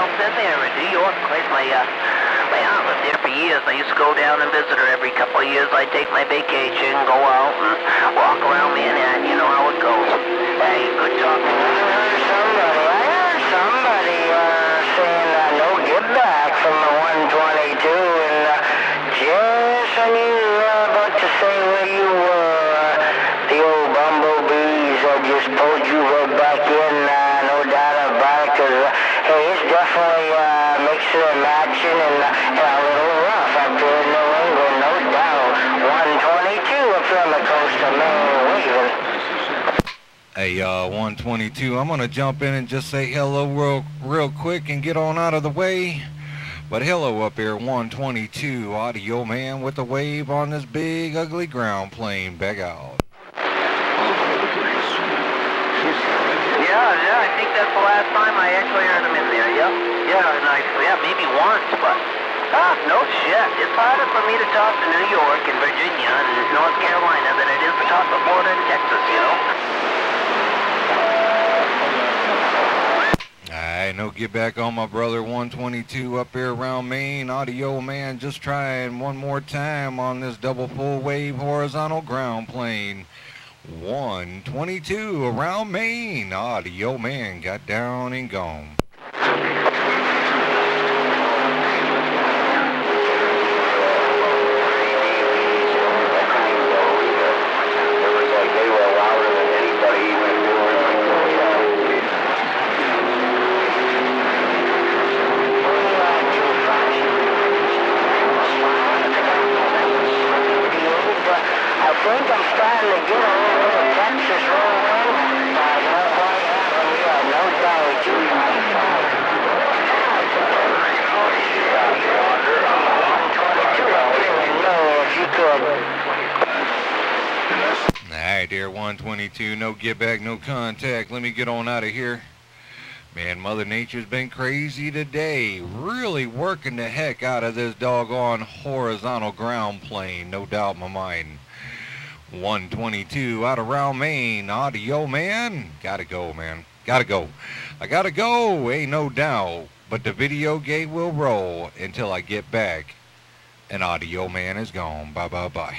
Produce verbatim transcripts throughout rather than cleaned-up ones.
house in there in New York. Place my, uh, my aunt lived there for years. I used to go down and visit her every couple of years. I'd take my vacation, go out and walk around Manhattan. You know how it goes. Hey, good talking. I heard somebody, I heard somebody, uh, saying, uh, no give back from the one twenty-two, and, uh, just when you were about to say where you were, uh, the old bumblebees uh, just pulled you right back in, uh, no doubt about it, because, uh, hey, it's definitely, uh, mixing and matching and, uh, and a little rough up here in New England, no doubt. one twenty-two up from the coast of Maine, waving. Hey, uh, one twenty-two, I'm gonna jump in and just say hello real, real quick and get on out of the way. But hello up here, one twenty-two, Audio Man with the wave on this big, ugly ground plane. Back out. Yeah, yeah, I think that's the last time I actually heard him in there, yeah. Yeah, and I, yeah, maybe once, but, ah, no shit. It's harder for me to talk to New York and Virginia and North Carolina than it is to talk to Florida and Texas, you know? Alright, no get back on my brother one twenty-two up here around Maine. Audio Man just trying one more time on this double full wave horizontal ground plane. one twenty-two around Maine. Audio Man got down and gone. I think I'm starting to get a little bit of Texas rolling. I don't quite have them yet, no doubt. Alright, dear one twenty-two, no get back, no contact. Let me get on out of here. Man, Mother Nature's been crazy today. Really working the heck out of this doggone horizontal ground plane, no doubt in my mind. one twenty-two out around Maine. Audio Man. Gotta go, man. Gotta go. I gotta go, ain't no doubt. But the video gate will roll until I get back. And Audio Man is gone. Bye, bye, bye.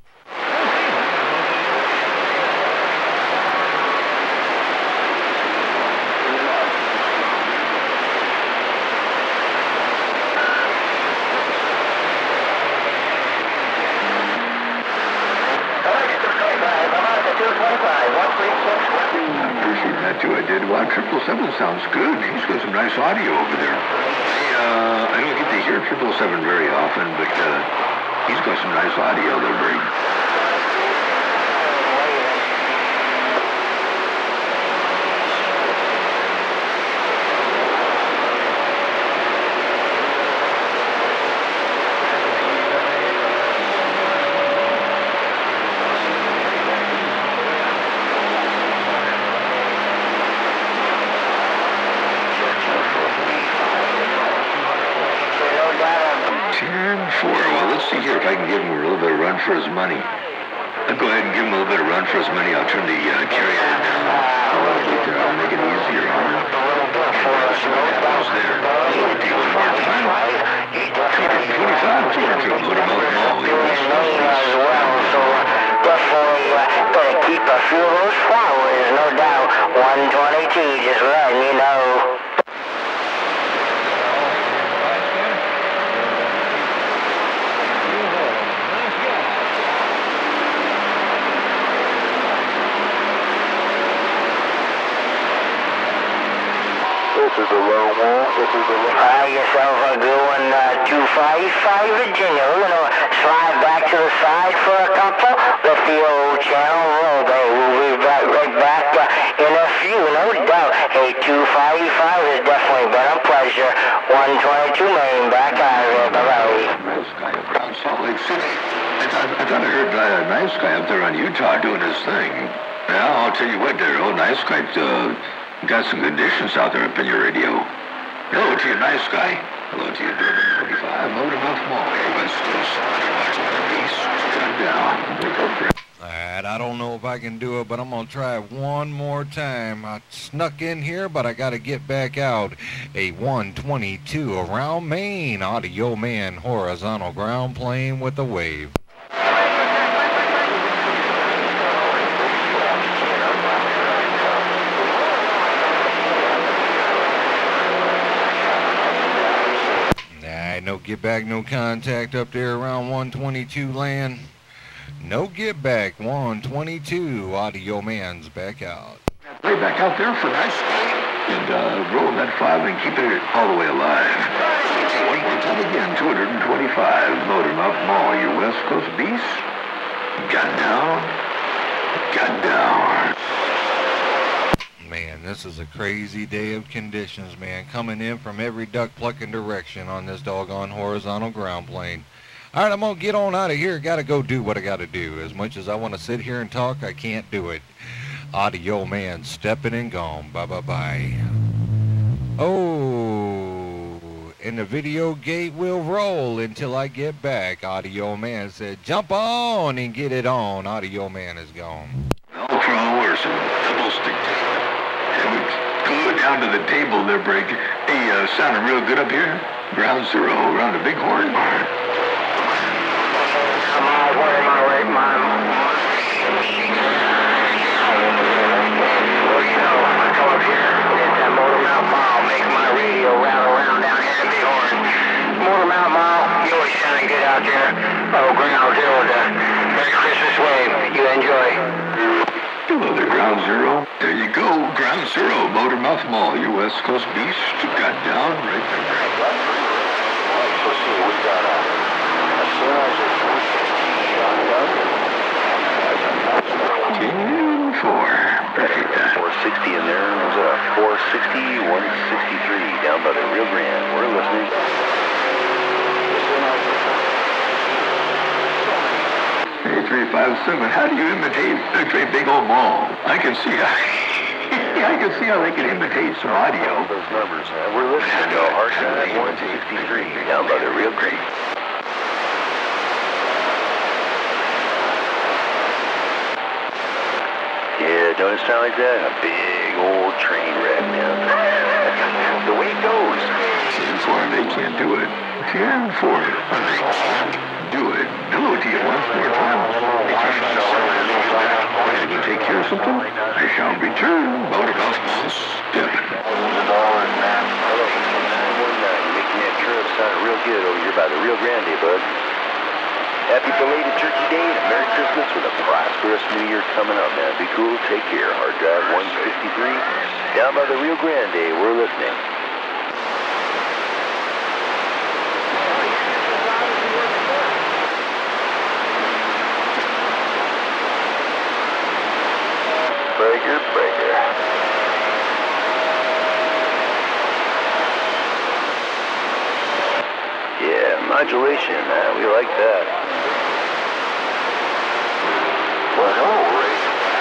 Too, I did. Wow, triple seven sounds good. He's got some nice audio over there. I, uh, I don't get to hear triple seven very often, but uh, he's got some nice audio there, Brady. If I can give him a little bit of run for his money. I'll go ahead and give him a little bit of run for his money. I'll turn the uh, carrier down a little bit there. I'll make it easier on him. See what happens there. Take one more time. two twenty-five, two hundred two. Load him up and all. As well, so definitely gotta keep a few of those flowers, no doubt. one twenty-two, just letting you know. This is a low wall. This is a low. Buy yourself a good one, uh, two fifty-five Virginia. We're gonna slide back to the side for a couple. Let the old channel roll, baby. We'll be right, right back uh, in a few, no doubt. Hey, two fifty-five has definitely been a pleasure. one twenty-two Maine, back out of there. Bye-bye. Nice guy up around Salt Lake City. I thought I, thought I heard uh, Nice Guy up there on Utah doing his thing. Yeah, I'll tell you what, there. Oh, Nice Guy. Uh, Got some conditions out there up in your radio. Hello to you, Nice Guy. Hello to you, Durban forty-five. Load him off mall. Everybody's still watching the piece. Cut down. Look up, Alright, I don't know if I can do it, but I'm going to try it one more time. I snuck in here, but I got to get back out. A one twenty-two around Maine. Audio Man horizontal ground plane with a wave. Alright, no get back, no contact up there around one twenty-two land. No get back, one twenty-two, Audio Man's back out. Play back out there for nice and uh, roll that five and keep it all the way alive. One more time again, two twenty-five, motor mouth mall, your West Coast beast. Got down, got down. Man, this is a crazy day of conditions, man. Coming in from every duck plucking direction on this doggone horizontal ground plane. All right, I'm going to get on out of here. Got to go do what I got to do. As much as I want to sit here and talk, I can't do it. Audio Man stepping and gone. Bye-bye-bye. Oh, and the video gate will roll until I get back. Audio Man said, jump on and get it on. Audio Man is gone. Velcro or some double stick tape. And we glue it down to the table there, Break. Hey, uh, sounding real good up here. Ground zero around the Bighorn. Out there. Oh, ground zero there. Merry Christmas wave. You enjoy. Hello there, Ground Zero. There you go, Ground Zero, Motor Mouth Mall, your West Coast beast. Got down right there. Let's see, we got a, a ten four. Appreciate that. four sixty in there. There's a four sixty, one sixty-three down by the Rio Grande. We're listening. Hey, three five seven, how do you imitate a great big old ball? I can see how, I can see how they can imitate some audio. Those numbers. Uh, we're listening to a hard drive one sixty-three down by the Rio Grande. Yeah, don't it sound like that? A big old train wreck, man. The way it goes. ten four, they can't do it. ten four, they can't do it. Hello to you once more time. Can you take care of something? I shall return. Motor Mouth Mall stepping. Making that trip sound real good over here by the Rio Grande, bud. Happy belated Turkey Day and a Merry Christmas with a prosperous New Year coming up, man. Be cool. Take care. Hard Drive one sixty-three down by the Rio Grande. We're listening. Breaker, breaker. Yeah, modulation, man. We like that. Well, hello, Ray.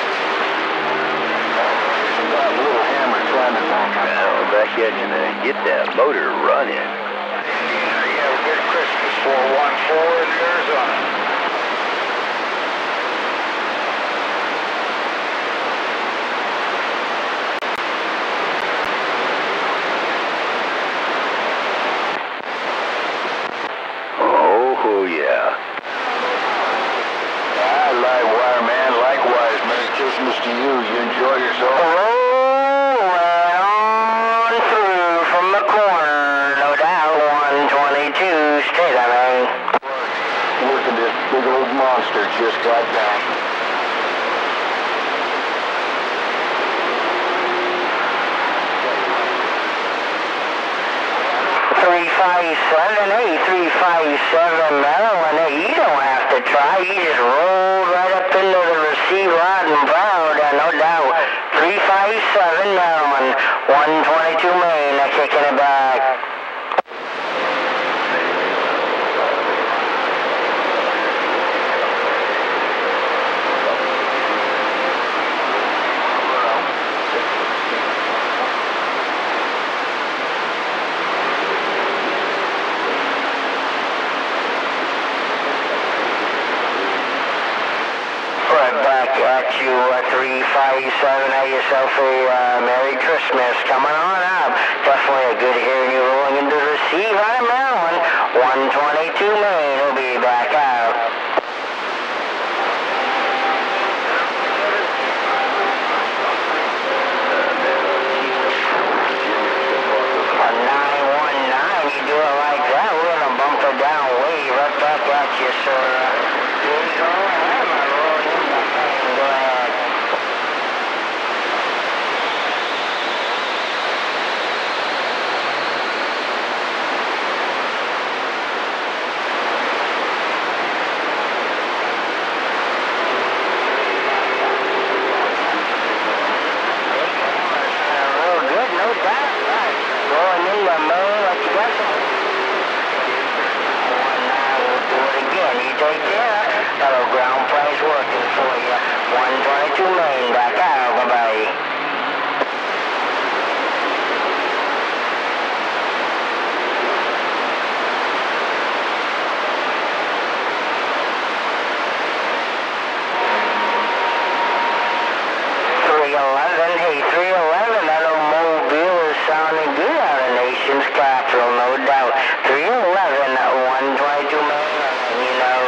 That little hammer trying to knock out. Well, back at you, man. Get that motor running. Yeah, Merry Christmas, four one four in Arizona. Oh, yeah. I like wire, man. Likewise, Merry Christmas to you. You enjoy yourself. Roll right on through from the corner. No doubt, one twenty-two straight on me. Working this big old monster just got down. three five seven eight, three five seven Maryland. You don't have to try. You just roll right up into the receive loud and proud. Uh, no doubt. three five seven Maryland. one twenty-two Maine. Uh, kicking it back. five seven, have yourself a uh, Merry Christmas. Coming on up. Definitely a good hearing you rolling into the sea. Hi, Maryland. one twenty-two Main. We'll be back out. nine one nine, you do it like that, we're going to bump it down, wave right back at you, sir. Here you go. Go ahead. Real good, no doubt. Right. Going in the moon like you got some. One now, we'll do it again. You take care. Hello, ground price working for you. one twenty-two Main, back out. Bye-bye. three eleven, hey, three eleven, that old mobile is sounding good out of nation's capital, no doubt. three eleven, one twenty-two Main, you know.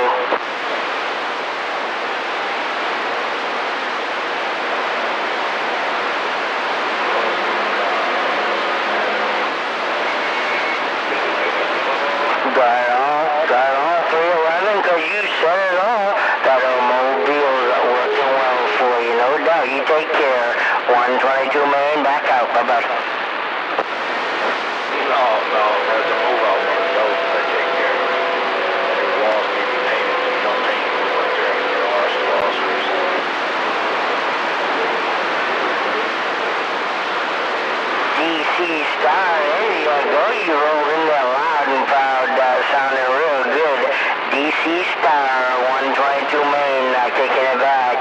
Got on, got on three eleven, cause you said it all. That old mobile's working well for you, no doubt. You take care. one twenty-two Main, back out. Bye-bye. No, no, there's a move out one of those that take care of it. There's walls need to be painted. You don't paint it with there. There are some walls for yourself. D C Star, there you go. You rolled in there loud and proud, uh, sounding real good. D C Star, one twenty-two Main, uh, taking it back.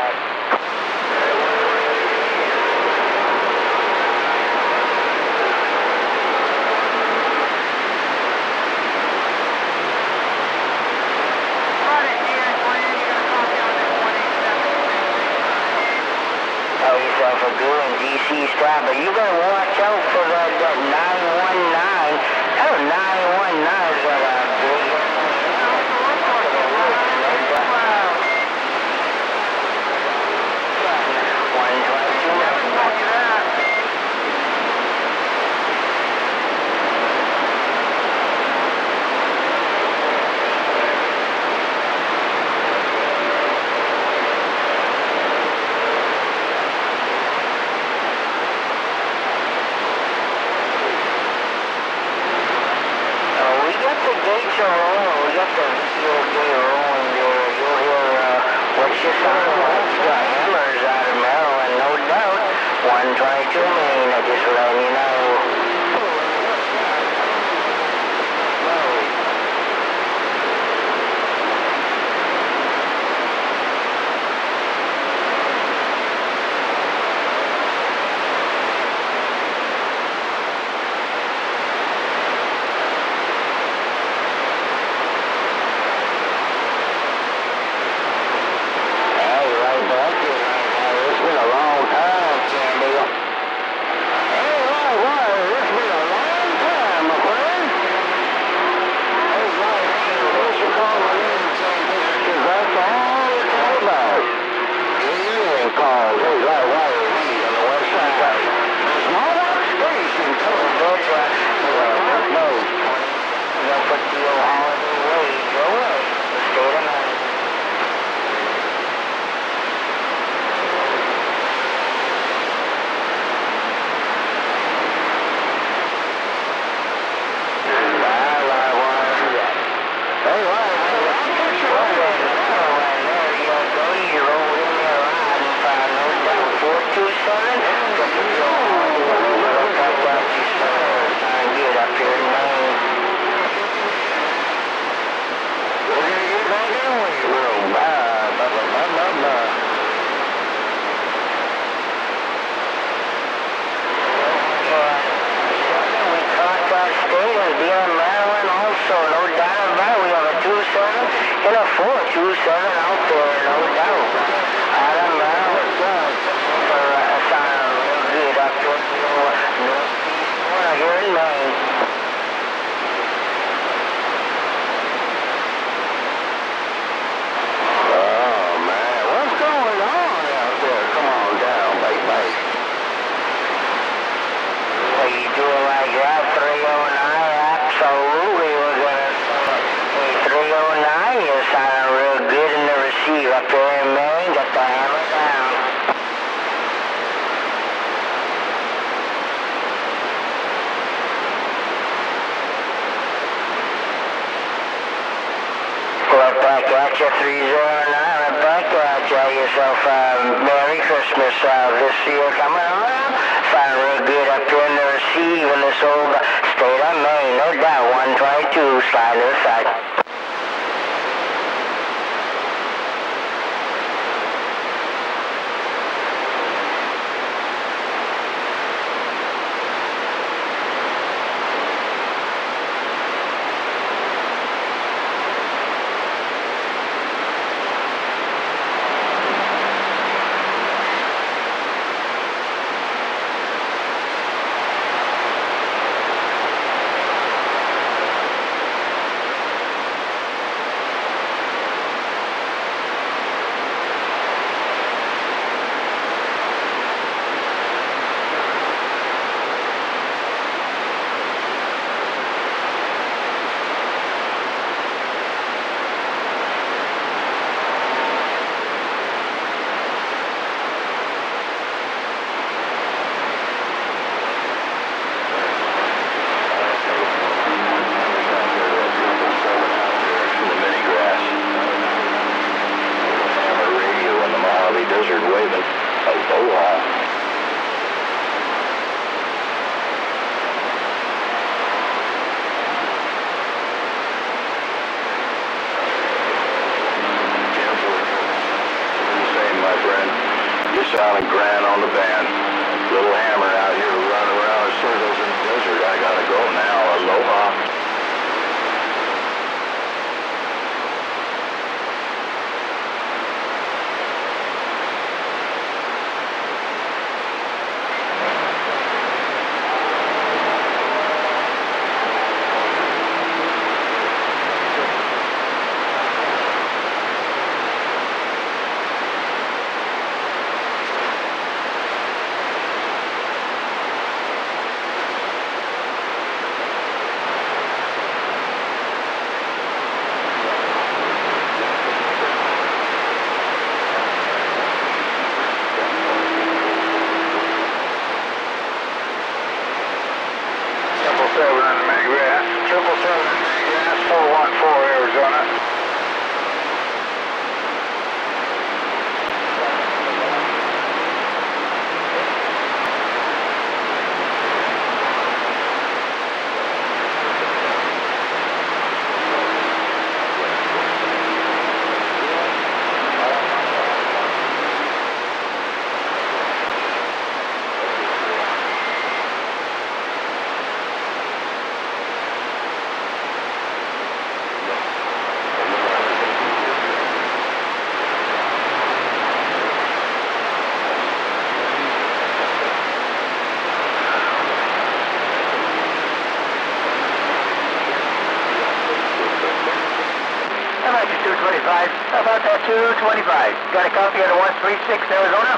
Tell yourself a good one, D C Star, but you gotta watch out for that, that nine one nine. That nine one nine is got a big... one twenty-two gates are rolling. We got the video gate rolling there. You'll hear, uh, what's your sound? It's got hammers out of Maryland, no doubt. one twenty-two Main, I just letting you know. four two seven out there, no doubt. Adam Brown, for Roger, three zero nine, Buck. Uh, tell yourself uh, Merry Christmas uh, this year coming on. Fine real good up here in the sea in this old state of Maine, no doubt. one twenty-two, slide to the side. Desert waving. Aloha. Careful. The same, my friend. You're sounding grand on the band. Little hammer out here running around in circles in the desert. I gotta go now. Aloha. Triple seven, gas, four one four, Arizona. two twenty-five. How about that two twenty-five? Got a copy of the one three six, Arizona?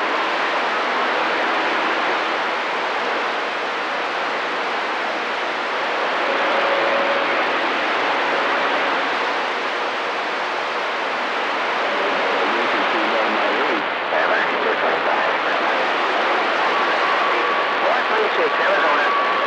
one three six, Arizona.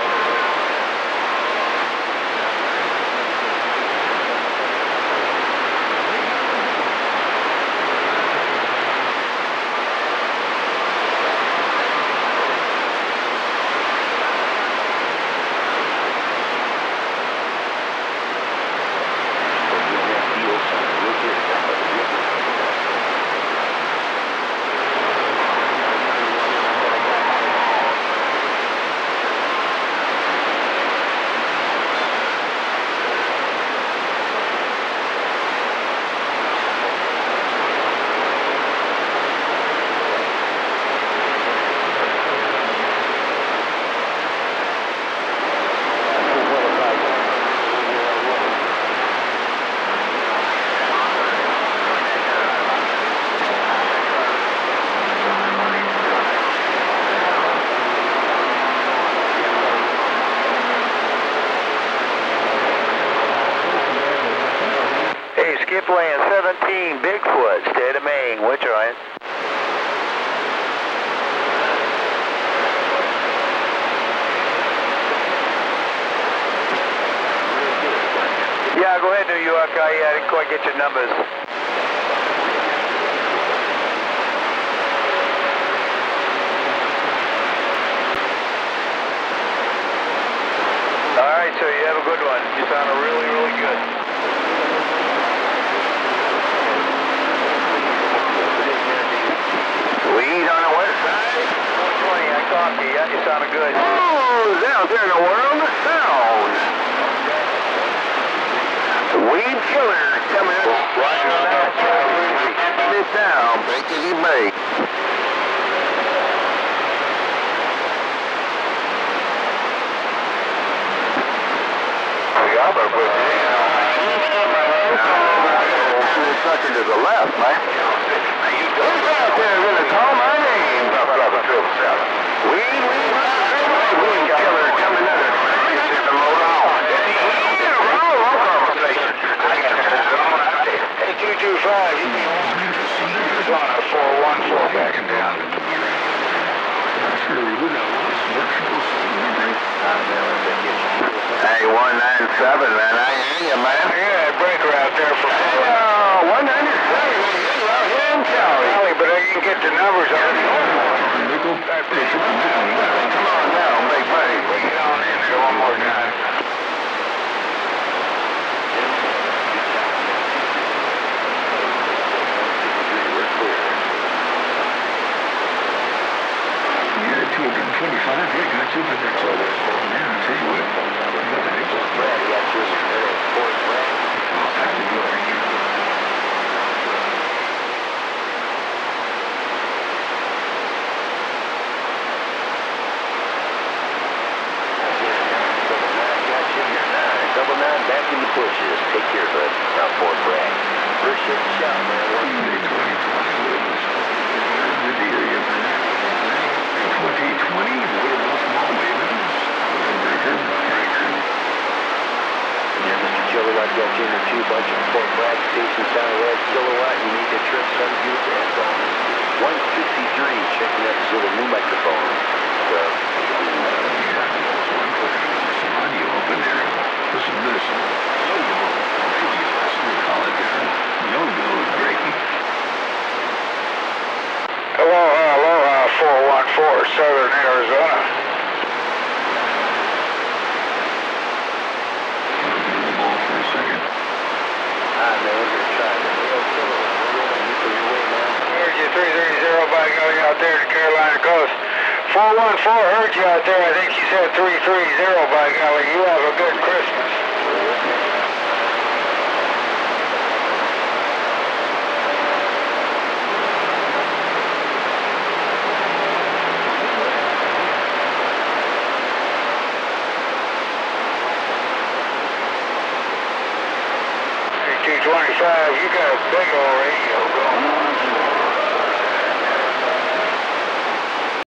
Skip lane seventeen, Bigfoot, state of Maine. Which are you? Yeah, go ahead, New York. I, I didn't quite get your numbers. good one. You sounded really, really good. Weed on the west side? one twenty, I talked to you. Yeah, you sounded good. Oh, out there in the world of sound. Weed killer coming up. Roger on that. This down, break as you may. We got it with you. Sucker to the left, man. Who's out there gonna call my name? Weed, weed, weed killer coming up. This is the load on. Yeah, roll, roll conversation. I got to hold on out there. Hey, two two five, you need on a four one four back and down. Hey, one nine seven, man. I hear you, man. Yeah, breaker out there for Uh, one ninety-seven. You're out here in Cali. but I didn't get the numbers on it. Come on now, big buddy. Bring it on in there one more time. two twenty-five, they got you, but that's all. Man, I'll tell you what. Brad, you got yours. Fort Bragg. I'll have to go right here. Double nine back in the bushes. Take care, bud. Now Fort Bragg. First shot shot, man. One twenty twenty. Good to hear you, man. twenty twenty, little small waivers. Breaker, breaker. Yeah, Mister Kilowatt got you in the two bunch of Fort Bragg Station Southwest Kilowatt. You need to trim some good ass on. one sixty-three, checking that little new microphone. So, Some audio up in there. Listen to this. Yo-yo. Radio, that's what we call it there. Yo-yo is breaking. aloha, aloha, four one four, Southern Arizona. Ball for a second. Alright, man, we're gonna try that. Real killer. We're rolling you for your way, man. Heard you three three zero by going out there to Carolina Coast. four one four heard you out there. I think she said three three zero by golly. You have a good Christmas. two twenty-five, you got a big old radio going.